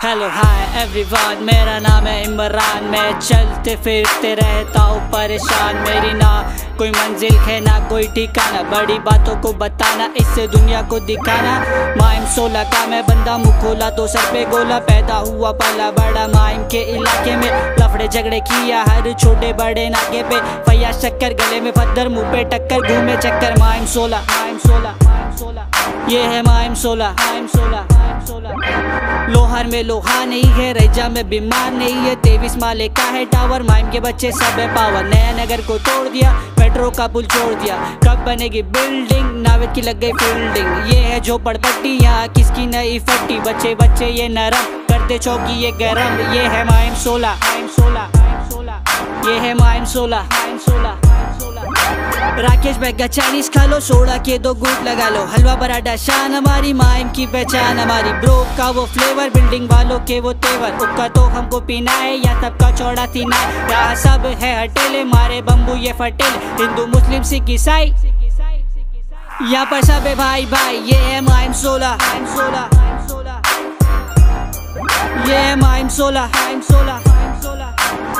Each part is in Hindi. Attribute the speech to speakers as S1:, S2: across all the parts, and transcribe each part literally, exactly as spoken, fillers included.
S1: हेलो हाय एवरीवन, मेरा नाम है इमरान। मैं चलते फिरते रहता हूँ परेशान। मेरी ना कोई मंजिल है ना कोई ठिकाना, बड़ी बातों को बताना इससे दुनिया को दिखाना। माइम सोलह का मैं बंदा, मुँह खोला तो सर पे गोला। पैदा हुआ पला बड़ा माइम के इलाके में, लफड़े झगड़े किया हर छोटे बड़े नाके पे। फैया शक्कर गले में पत्थर, मुँह पे टक्कर, घूमे चक्कर। माइम सोलह माइम सोलह माइम सोलह ये है माइम सोलह माइम सोलह माइम सोलह। लोहार में लोहा नहीं है, रैजा में बीमार नहीं है। तेईस माले का है टावर, माइम के बच्चे सब है पावर। नया नगर को तोड़ दिया, मेट्रो का पुल छोड़ दिया। कब बनेगी बिल्डिंग, नावेद की लग गई फील्डिंग। ये है झोपड़पट्टी, यहाँ किसकी नई फट्टी। बच्चे बच्चे ये नरम करते चौकी ये गरम। ये है माइम सोलह माइम सोलह माइम सोलह ये है माइम सोलह माइम सोलह माइम सोलह। राकेश बैग का चाइनीज खा लो, सोडा के दो गुट लगा लो। हलवा पराठा शान हमारी, माइम की पहचान हमारी। ब्रो का वो फ्लेवर, बिल्डिंग वालों के वो तेवर। उक्का तो हमको पीना है, या सबका चौड़ा सीना है। यहाँ सब है हटेले, मारे बम्बू ये फटेले। हिंदू मुस्लिम सिख ईसाई, यहाँ पर सब है भाई भाई। ये है माइम सोलह माइम सोलह माइम सोलह ये है माइम सोलह माइम सोलह माइम सोलह।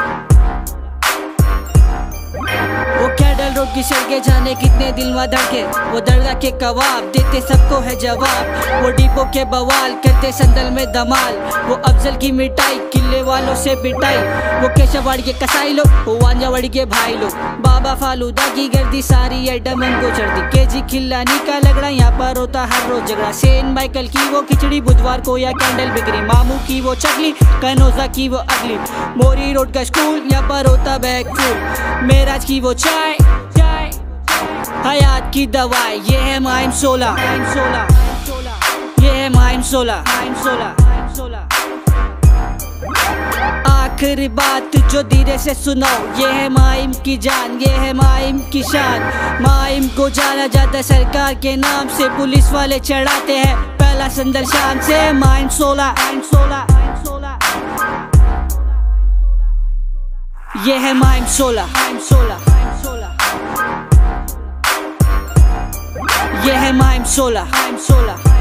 S1: वो कैडल रोड की सड़कें जाने कितने दिल में धड़के। वो दरगाह के कबाब देते सबको है जवाब। वो डिपो के बवाल करते संदल में धमाल। वो अफजल की मिठाई किले वालों से पिटाई। वो केशववाड़ी के कसाई लोग, वो वांजावाड़ी के भाई लोग। बाबा फालूदा की गर्दी सारी आइटम हमको चढ़ती। केजी खिलानी का लगड़ा, यहाँ पर होता हर रोज झगड़ा। सेंट माइकल की वो खिचड़ी बुधवार को या कैंडल बिक्री। मामू की वो चकली, कनौजा की वो अगली। मोरी रोड का स्कूल, यहाँ पर होता बैग फूल। मेराज की वो चाय चाय हयात की दवाई। ये है माइम सोलह माइम सोलह ये है माइम सोलह माइम सोलह माइम सोलह। आखिरी बात जो धीरे से सुनो, ये है माइम की जान, ये है माइम की शान। माइम को जाना जाता सरकार के नाम से, पुलिस वाले चढ़ाते हैं पहला संदल शान से। माइम सोलह माइम सोलह माइम सोलह ये है माइम सोलह माइम सोलह माइम सोलह ये है माइम सोलह माइम सोलह।